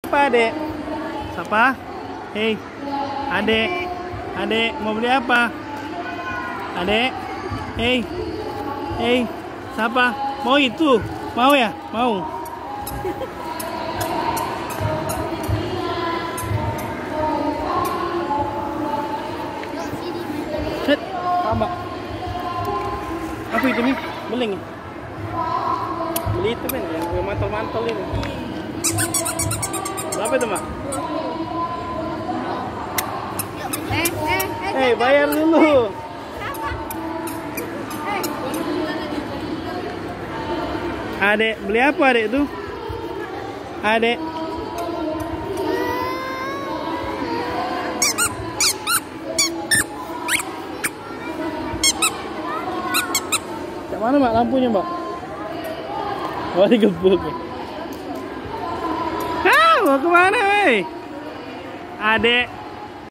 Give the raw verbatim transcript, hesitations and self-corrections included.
Apa adek? Siapa? Hei, adek, adek mau beli apa? Adek, hei, hei, siapa? Mau itu? Mau ya? Mau. Set, apa? Apa itu nih? Beling ya? Beli itu kan yang mantel-mantel ini. Berapa itu, Mak? Eh, eh, eh. Hei, bayar dulu. Adek, beli apa adek itu? Adek. Yang mana, Mak, lampunya, Mbak? Oh, digebuk. Ah, mau kemana, weh? Adek.